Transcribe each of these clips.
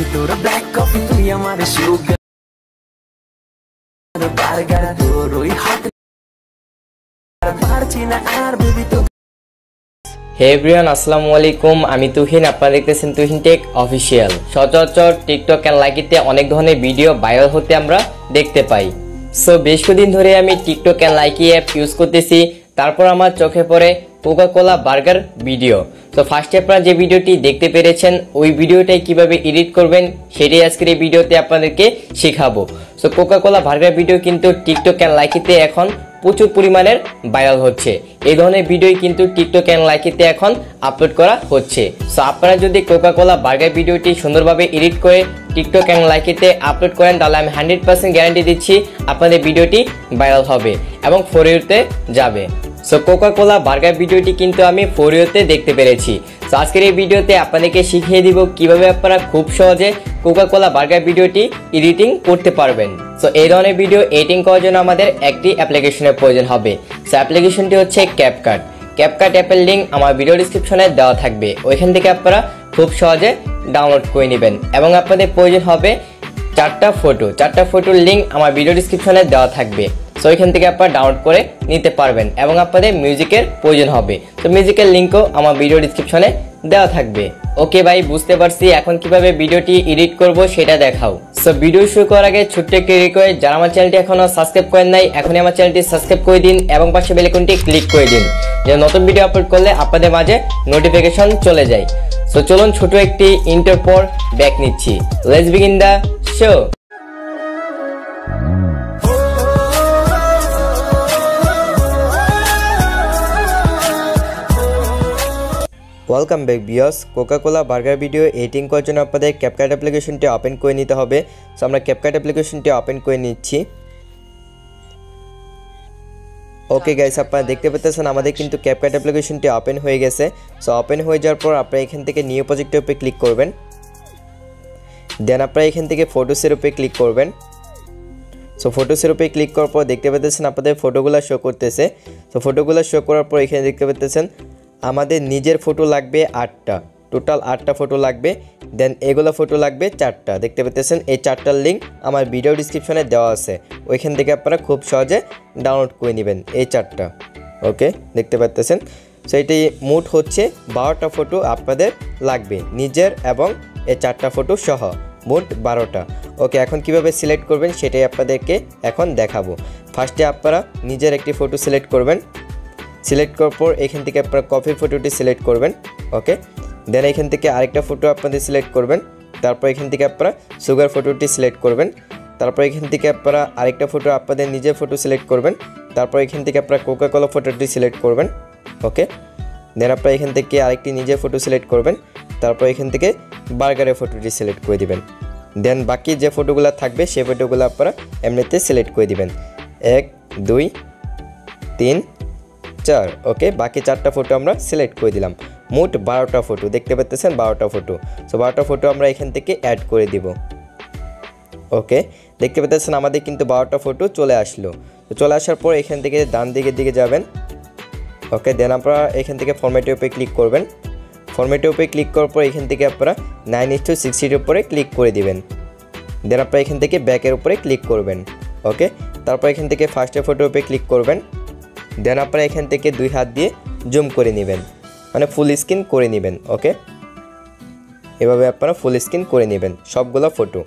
তোর black coffee তুই আমার সুগার বার্গার তোর ওই হাত পারছি না আর বেবি তো। হে এভরিওয়ান, আসসালামু আলাইকুম। আমি তুহিন, আপনারা দেখতেছেন তুহিন টেক অফিসিয়াল। সচরাচর টিকটক এন্ড লাইকিতে অনেক ধরনের ভিডিও ভাইরাল হতে আমরা দেখতে পাই। সো বেশ কিছুদিন ধরে আমি TikTok and Likee app use করতেছি। তারপর আমার চোখে পড়ে কোকা-কোলা বার্গার ভিডিও। তো ফার্স্টে আপনারা যে ভিডিওটি দেখতে পেরেছেন ওই ভিডিওটাই কিভাবে এডিট করবেন সেটাই আজকের এই ভিডিওতে আপনাদেরকে শেখাবো। সো কোকা-কোলা বার্গার ভিডিও কিন্তু টিকটক এন্ড লাইকিতে এখন প্রচুর পরিমাণের ভাইরাল হচ্ছে। এই ধরনের ভিডিও কিন্তু টিকটক এন্ড লাইকিতে এখন আপলোড করা হচ্ছে। সো আপনারা যদি কোকা-কোলা বার্গার ভিডিওটি সুন্দরভাবে এডিট করে টিকটক এন্ড লাইকিতে আপলোড করেন তাহলে আমি 100% গ্যারান্টি দিচ্ছি আপনাদের ভিডিওটি ভাইরাল হবে এবং ফর ইউতে যাবে। সো কোকা-কোলা বার্গার ভিডিওটি কিন্তু আমি ফর ইউতে দেখতে পেরেছি। সো আজকের এই ভিডিওতে আপনাদেরকে শিখিয়ে দিব কিভাবে আপনারা খুব সহজে কোকা-কোলা বার্গার ভিডিওটি এডিটিং করতে পারবেন। সো এই ধরনের ভিডিও এডিটিং করার জন্য আমাদের একটি অ্যাপ্লিকেশনের প্রয়োজন হবে। সো অ্যাপ্লিকেশনটি হচ্ছে ক্যাপকাট। ক্যাপকাট অ্যাপের লিঙ্ক আমার ভিডিও ডেসক্রিপশনে দেওয়া থাকবে, ওইখান থেকে আপনারা খুব সহজে ডাউনলোড করে নেবেন এবং আপনাদের প্রয়োজন হবে চারটা ফটোর লিঙ্ক আমার ভিডিও ডেসক্রিপশনে দেওয়া থাকবে। সো এখান থেকে আপনারা ডাউনলোড করে নিতে পারবেন এবং আপনাদের মিউজিকের প্রয়োজন হবে। তো মিউজিকের লিঙ্কও আমার ভিডিও ডেসক্রিপশনে দেওয়া থাকবে। ওকে ভাই, বুঝতে পারছি। এখন কিভাবে ভিডিওটি এডিট করব সেটা দেখাও। সো ভিডিও শুরু করার আগে ছোট্ট একটি রিকোয়েস্ট, যারা আমার চ্যানেলটি এখনো সাবস্ক্রাইব করেন নাই এখনই আমার চ্যানেলটি সাবস্ক্রাইব করে দিন এবং পাশে বেল আইকনটি ক্লিক করে দিন যেন নতুন ভিডিও আপলোড করলে আপনাদের মাঝে নোটিফিকেশন চলে যায়। সো চলুন ছোট একটি ইন্টার পর ব্যাক নিচ্ছি। Let's begin the show. Welcome back viewers. Coca-Cola burger video editing করার জন্য আপনাদের ক্যাপকাট অ্যাপ্লিকেশনটি ওপেন করে নিতে হবে। সো আমরা ক্যাপকাট অ্যাপ্লিকেশনটি ওপেন করে নিচ্ছি। ওকে গাইস, আপনারা দেখতে পাচ্ছেন আমাদের কিন্তু ক্যাপকাট অ্যাপ্লিকেশনটি ওপেন হয়ে গেছে। সো ওপেন হয়ে যাওয়ার পর আপনারা এখান থেকে নিউ প্রজেক্টের উপরে ক্লিক করবেন। দেন আপনারা এখান থেকে ফটোসের উপরে ক্লিক করবেন। সো ফটোসের উপরে ক্লিক করার পর দেখতে পাচ্ছেন আপনাদের ফটোগুলো শো করতেছে। সো ফটোগুলো শো করার পর এখানে দেখতে পাচ্ছেন আমাদের নিজের ফটো লাগবে 8টা, টোটাল 8টা ফটো লাগবে। দেন এগুলো ফটো লাগবে 4টা। দেখতে পাচ্ছেন এই 4টার লিঙ্ক আমার ভিডিও ডিসক্রিপশনে দেওয়া আছে, ওইখান থেকে আপনারা খুব সহজে ডাউনলোড করে নেবেন এই 4টা। ওকে, দেখতে পাচ্ছেন। সো এটি মোট হচ্ছে 12টা ফটো আপনাদের লাগবে নিজের এবং এই 4টা ফটো সহ মোট 12টা। ওকে, এখন কিভাবে সিলেক্ট করবেন সেটাই আপনাদেরকে এখন দেখাবো। ফার্স্টে আপনারা নিজের একটি ফটো সিলেক্ট করবেন। সিলেক্ট করার পর এখান থেকে আপনারা কফির ফটোটি সিলেক্ট করবেন। ওকে, দেন এখান থেকে আরেকটা ফটো আপনাদের সিলেক্ট করবেন। তারপর এখান থেকে আপনারা সুগার ফটোটি সিলেক্ট করবেন। তারপর এখান থেকে আপনারা আরেকটা ফটো আপনাদের নিজের ফটো সিলেক্ট করবেন। তারপর এখান থেকে আপনারা কোকা-কোলা ফটোটি সিলেক্ট করবেন। ওকে, দেন আপনারা এখান থেকে আরেকটি নিজের ফটো সিলেক্ট করবেন। তারপর এখান থেকে বার্গারের ফটোটি সিলেক্ট করে দিবেন। দেন বাকি যে ফটোগুলো থাকবে সেই ফটোগুলো আপনারা এমনিতে সিলেক্ট করে দিবেন। 1 2 3 4। ওকে, বাকি 4টা ফটো আমরা সিলেক্ট করে দিলাম। মোট 12টা ফটো দেখতে পাচ্ছেন, 12টা ফটো। সো 12টা ফটো আমরা এখান থেকে অ্যাড করে দিব। ওকে, দেখতে পাচ্ছেন আমাদের কিন্তু 12টা ফটো চলে আসলো। তো চলে আসার পর এখান থেকে ডান দিকের দিকে যাবেন। ওকে, দেন আপনারা এখান থেকে ফরম্যাটের উপরে ক্লিক করবেন। ফরম্যাটের উপরে ক্লিক করার পর এখান থেকে আপনারা 9:60 উপরে ক্লিক করে দিবেন। দেন আপনারা এখান থেকে ব্যাকের উপরে ক্লিক করবেন। ওকে, তারপর এখান থেকে ফার্স্টের ফটোর উপরে ক্লিক করবেন। দেন আপনারা এখান থেকে 2 হাত দিয়ে জুম করে নেবেন, মানে ফুল স্ক্রিন করে নেবেন। ওকে, এভাবে আপনারা ফুল স্ক্রিন করে নেবেন সবগুলো ফটো।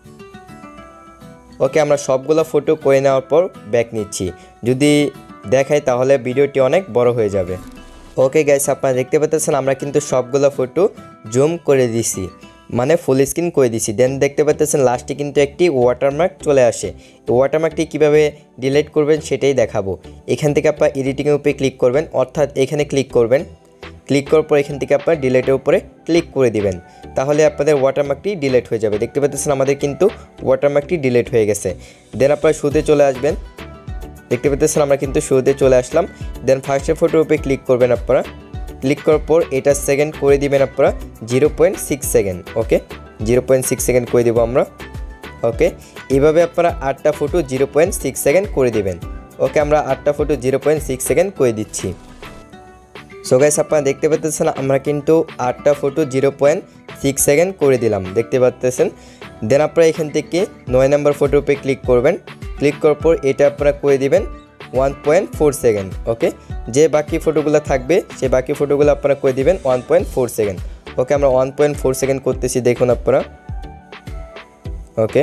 ওকে, আমরা সবগুলো ফটো করে নেওয়ার পর ব্যাক নিচ্ছি। যদি দেখাই তাহলে ভিডিওটি অনেক বড় হয়ে যাবে। ওকে গাইস, আপনারা দেখতে পাচ্ছেন আমরা কিন্তু সবগুলো ফটো জুম করে দিছি, মানে ফুল স্ক্রিন করে দিছি। দেন দেখতে পাচ্ছেন লাস্টে কিন্তু একটি ওয়াটারমার্ক চলে আসে। ওয়াটারমার্কটি কীভাবে ডিলিট করবেন সেটাই দেখাবো। এখান থেকে আপনার এডিটিংয়ের উপরে ক্লিক করবেন, অর্থাৎ এখানে ক্লিক করবেন। ক্লিক করার পর এখান থেকে আপনার ডিলিটের উপরে ক্লিক করে দিবেন, তাহলে আপনাদের ওয়াটারমার্কটি ডিলিট হয়ে যাবে। দেখতে পাচ্ছেন আমাদের কিন্তু ওয়াটারমার্কটি ডিলিট হয়ে গেছে। দেন আপনারা শুতে চলে আসবেন। দেখতে পাচ্ছেন আমরা কিন্তু শুতে চলে আসলাম। দেন ফার্স্টের ফটোর উপরে ক্লিক করবেন আপনারা। ক্লিক করার পর এটা সেকেন্ড করে দিবেন আপনারা 0.6 সেকেন্ড। ওকে, 0.6 সেকেন্ড করে দেবো আমরা। ওকে, এইভাবে আপনারা 8টা ফটো 0.6 সেকেন্ড করে দিবেন। ওকে, আমরা 8টা ফটো 0.6 সেকেন্ড করে দিচ্ছি। সো গাইস, আপনারা দেখতে পাচ্ছেন আমরা কিন্তু 8টা ফটো 6 সেকেন্ড করে দিলাম, দেখতে পাচ্ছেন। দেন আপনারা এখান থেকে 9 নাম্বার ফটোর উপরে ক্লিক করবেন। ক্লিক করার পর এটা আপনারা করে দিবেন 1.4 সেকেন্ড। ওকে, যে বাকি ফটোগুলো থাকবে সেই বাকি ফটোগুলো আপনারা করে দিবেন 1.4 সেকেন্ড। ওকে, আমরা 1.4 সেকেন্ড করতেছি, দেখুন আপনারা। ওকে,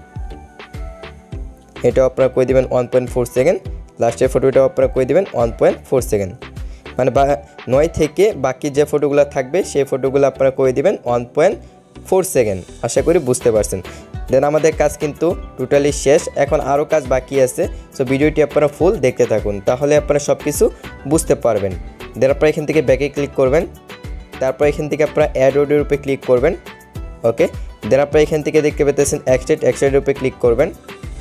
এটা আপনারা করে দিবেন 1.4 সেকেন্ড। লাস্টের ফটোটাও আপনারা করে দিবেন 1.4 সেকেন্ড। মানে 9 থেকে বাকি যে ফটোগুলো থাকবে সেই ফটোগুলো আপনারা করে দিবেন 1.4 সেকেন্ড। আশা করি বুঝতে পারছেন। দেন আমাদের কাজ কিন্তু টোটালি শেষ, এখন আরও কাজ বাকি আছে। সো ভিডিওটি আপনারা ফুল দেখতে থাকুন, তাহলে আপনারা সব কিছু বুঝতে পারবেন। দেন আপনারা এখান থেকে ব্যাকে ক্লিক করবেন। তারপর এখান থেকে আপনারা অ্যাড অডিওর উপরে ক্লিক করবেন। ওকে, দেন আপনারা এখান থেকে দেখতে পেতেছেন এক্সট্রাক্টের উপরে ক্লিক করবেন।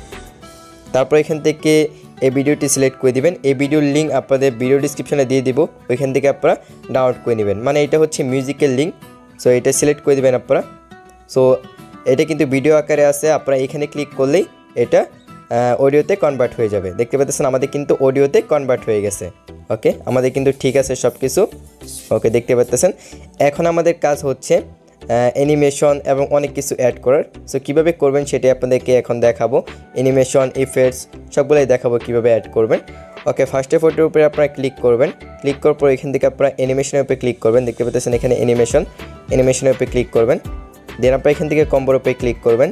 তারপর এখান থেকে এই ভিডিওটি সিলেক্ট করে দিবেন। এই ভিডিওর লিঙ্ক আপনাদের ভিডিও ডিসক্রিপশনে দিয়ে দিব, ওইখান থেকে আপনারা ডাউনলোড করে নেবেন। মানে এটা হচ্ছে মিউজিকের লিঙ্ক। সো এটা সিলেক্ট করে দিবেন আপনারা। সো এটা কিন্তু ভিডিও আকারে আছে, আপনারা এখানে ক্লিক করলেই এটা অডিওতে কনভার্ট হয়ে যাবে। দেখতে পাচ্ছেন আমাদের কিন্তু অডিওতে কনভার্ট হয়ে গেছে। ওকে, আমাদের কিন্তু ঠিক আছে সব কিছু। ওকে, দেখতে পাচ্ছেন। এখন আমাদের কাজ হচ্ছে অ্যানিমেশন এবং অনেক কিছু অ্যাড করার। সো কীভাবে করবেন সেটাই আপনাদেরকে এখন দেখাবো। অ্যানিমেশন, ইফেক্টস সবগুলোই দেখাবো কীভাবে অ্যাড করবেন। ওকে, ফার্স্টে ফটোর উপরে আপনারা ক্লিক করবেন। ক্লিক করার পর এখান থেকে আপনারা অ্যানিমেশনের উপরে ক্লিক করবেন। দেখতে পাচ্ছেন এখানে অ্যানিমেশনের উপরে ক্লিক করবেন। দেন আপনারা এখান থেকে কম্বোর উপরে ক্লিক করবেন।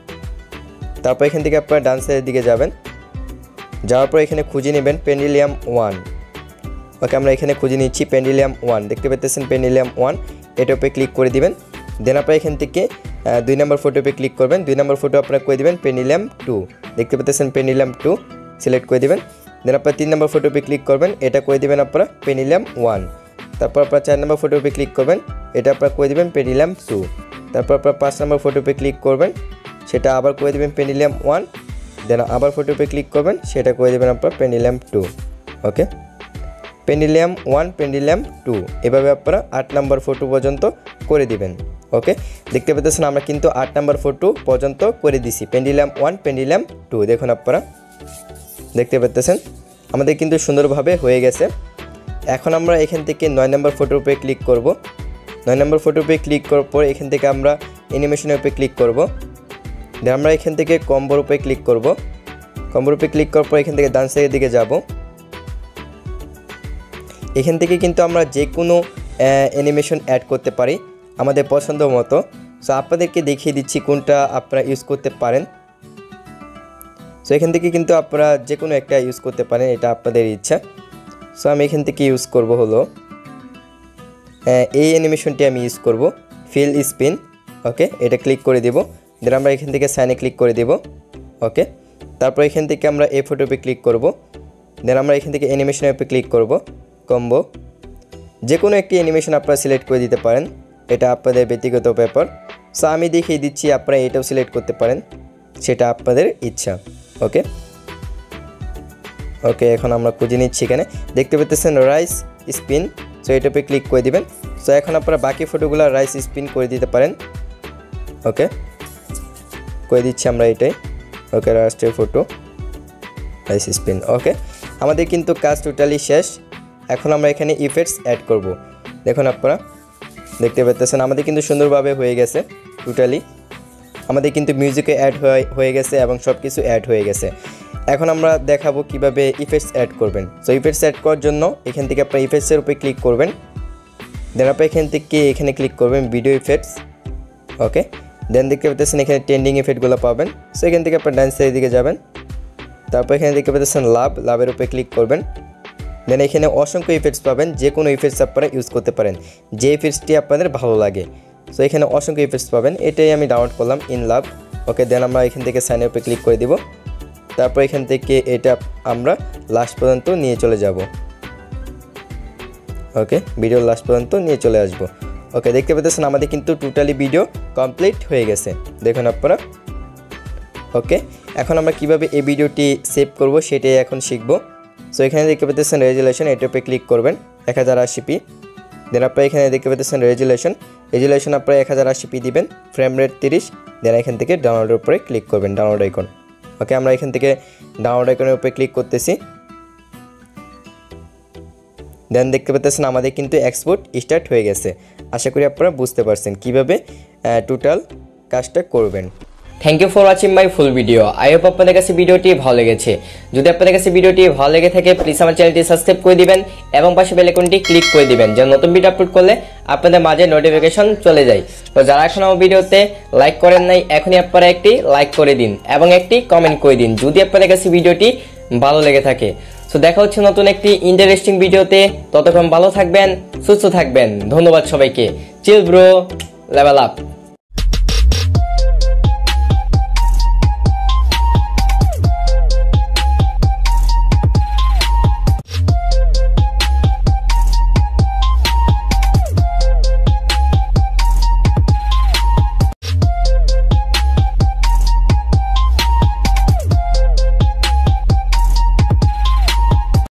তারপর এখান থেকে আপনারা ডান সাইডের দিকে যাবেন। যাওয়ার পর এখানে খুঁজে নেবেন পেন্ডুলাম 1। ওকে, আমরা এখানে খুঁজে নিচ্ছি পেন্ডুলাম 1। দেখতে পাচ্ছেন পেন্ডুলাম 1, এটার উপরে ক্লিক করে দিবেন। দেন আপনারা এখান থেকে 2 নম্বর ফটো উপরে ক্লিক করবেন। 2 নম্বর ফটো আপনারা করে দিবেন পেন্ডুলাম 2। দেখতে পাচ্ছেন পেন্ডুলাম 2 সিলেক্ট করে দিবেন। দেন আপনারা 3 নম্বর ফটো উপরে ক্লিক করবেন, এটা করে দিবেন আপনারা পেন্ডুলাম 1। তারপর আপনারা 4 নম্বর ফটো উপরে ক্লিক করবেন, এটা আপনারা করে দিবেন পেন্ডুলাম 2। তারপর আপনারা 5 নম্বর ফটো উপরে ক্লিক করবেন, সেটা আবার করে দেবেন পেন্ডুলাম 1। দেন আবার ফটো উপরে ক্লিক করবেন, সেটা করে দেবেন আপনারা পেন্ডুলাম 2। ওকে, পেন্ডুলাম 1, পেন্ডুলাম 2, এভাবে আপনারা 8 নম্বর ফটো পর্যন্ত করে দিবেন। ওকে, দেখতে পাচ্ছেন আমরা কিন্তু 8 নম্বর ফটো পর্যন্ত করে দিছি, পেন্ডুলাম 1, পেন্ডুলাম 2। দেখুন আপনারা দেখতে পাচ্ছেন আমাদের কিন্তু সুন্দরভাবে হয়ে গেছে। এখন আমরা এখান থেকে 9 নম্বর ফটোর উপরে ক্লিক করব। 9 নম্বর ফটোর উপরে ক্লিক করার পর এখান থেকে আমরা অ্যানিমেশনের উপরে ক্লিক করব। দেন আমরা এখান থেকে কম্বোর উপরে ক্লিক করব। কম্বোর উপরে ক্লিক করার পর এখান থেকে ডান সাইডের দিকে যাব। এখান থেকে কিন্তু আমরা যে কোনো অ্যানিমেশন অ্যাড করতে পারি আমাদের পছন্দ মতো। সো আপনাদেরকে দেখিয়ে দিচ্ছি কোনটা আপনারা ইউজ করতে পারেন। সো এখান থেকে কিন্তু আপনারা যে কোনো একটা ইউজ করতে পারেন, এটা আপনাদের ইচ্ছা। সো আমি এখান থেকে ইউজ করব হলো এই অ্যানিমেশনটি আমি ইউজ করব, ফিল স্পিন। ওকে, এটা ক্লিক করে দেব। দেন আমরা এখান থেকে সাইনে ক্লিক করে দেব। ওকে, তারপর এখান থেকে আমরা এই ফটোতে ক্লিক করব। দেন আমরা এখান থেকে অ্যানিমেশনের উপরে ক্লিক করব, কম্বো। যে কোনো একটি অ্যানিমেশন আপনারা সিলেক্ট করে দিতে পারেন, এটা আপনাদের ব্যক্তিগত ব্যাপার। সো আমি দেখিয়ে দিচ্ছি, আপনারা এটাও সিলেক্ট করতে পারেন, সেটা আপনাদের ইচ্ছা। ওকে ওকে, এখন আমরা খুঁজে নিচ্ছি। এখানে দেখতে পাচ্ছেন রাইস স্পিন। সো এটাতে ক্লিক করে দিবেন। সো এখন আপনারা বাকি ফটোগুলো রাইস স্পিন করে দিতে পারেন। ওকে, করে দিচ্ছি আমরা এটাই। ওকে, লাস্টের ফটো রাইস স্পিন। ওকে, আমাদের কিন্তু কাজ টোটালি শেষ। এখন আমরা এখানে ইফেক্টস অ্যাড করব। দেখুন আপনারা দেখতে পাচ্ছেন আমাদের কিন্তু সুন্দরভাবে হয়ে গেছে। টোটালি আমাদের কিন্তু মিউজিকে অ্যাড হয়ে গেছে এবং সব কিছু অ্যাড হয়ে গেছে। এখন আমরা দেখাবো কিভাবে ইফেক্টস অ্যাড করবেন। সো ইফেক্টস অ্যাড করার জন্য এখান থেকে আপনারা ইফেক্টসের উপরে ক্লিক করবেন। দেন আপনারা এখান থেকে এখানে ক্লিক করবেন ভিডিও ইফেক্টস। ওকে, দেন দেখতে পাচ্ছেন এখানে ট্রেন্ডিং ইফেক্টগুলো পাবেন। সো এখান থেকে আপনারা ডান সাইডের দিকে যাবেন। তারপর এখানে দেখতে পাচ্ছেন লাভের উপরে ক্লিক করবেন। দেন এখানে অসংখ্য ইফেক্টস পাবেন, যে কোনো ইফেক্টস আপনারা ইউজ করতে পারেন, যে ইফেক্টসটি আপনাদের ভালো লাগে। সো এখানে অসংখ্য ইফেক্টস পাবেন, এটাই আমি ডাউনলোড করলাম, ইন লাভ। ওকে, দেন আমরা এখান থেকে সাইনের উপরে ক্লিক করে দিব। তারপর এখান থেকে এটা আমরা লাস্ট পর্যন্ত নিয়ে চলে যাব। ওকে, ভিডিও লাস্ট পর্যন্ত নিয়ে চলে আসব। ওকে, দেখতে পাচ্ছেন আমাদের কিন্তু টোটালি ভিডিও কমপ্লিট হয়ে গেছে, দেখুন আপনারা। ওকে, এখন আমরা কিভাবে এই ভিডিওটি সেভ করব সেটাই এখন শিখব। সো এখানে দেখতে পাচ্ছেন রেজুলেশন, এটার উপরে ক্লিক করবেন 1080p। দেন আপনারা এখানে দেখতে পাচ্ছেন রেজুলেশন আপনারা 1080p দিবেন, ফ্রেম রেট 30। দেন এখান থেকে ডাউনলোডের উপরে ক্লিক করবেন, ডাউনলোড আইকন। ওকে, আমরা এখান থেকে ডাউনলোড আইকনের উপরে ক্লিক করতেছি। দেন দেখতে পাচ্ছেন আমাদের কিন্তু এক্সপোর্ট স্টার্ট হয়ে গেছে। আশা করি আপনারা বুঝতে পারছেন কিভাবে টোটাল কাজটা করবেন। Thank you for watching my full video. I hope আপনাদের কাছে ভিডিওটি ভালো লেগেছে। যদি আপনাদের কাছে ভিডিওটি ভালো লেগে থাকে প্লিজ আমার চ্যানেলটি সাবস্ক্রাইব করে দিবেন এবং পাশে বেল আইকনটি ক্লিক করে দিবেন যেন নতুন ভিডিও আপলোড করলে আপনাদের মাঝে নোটিফিকেশন চলে যায়। তো যারা এখন আমার ভিডিওতে লাইক করেন নাই এখনই আপনারা একটি লাইক করে দিন এবং একটি কমেন্ট করে দিন যদি আপনাদের কাছে ভিডিওটি ভালো লেগে থাকে। সো দেখা হচ্ছে নতুন একটি ইন্টারেস্টিং ভিডিওতে। ততক্ষণ ভালো থাকবেন, সুস্থ থাকবেন। ধন্যবাদ সবাইকে। Chill bro, level up.